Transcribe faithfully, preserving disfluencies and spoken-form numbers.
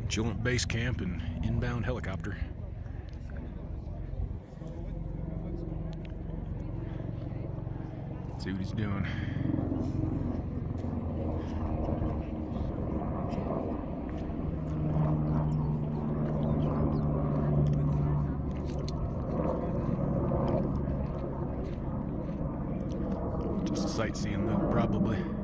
Chilling at base camp and inbound helicopter. See what he's doing. Just a sightseeing loop, probably.